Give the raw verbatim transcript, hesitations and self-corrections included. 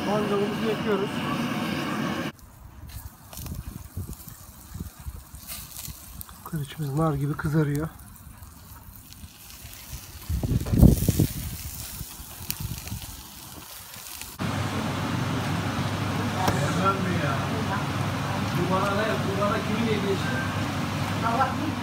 Mangalımızı yakıyoruz. Kılıçımız nar gibi kızarıyor. Bu bana ne? Bu bana kimin hediyesi? Allah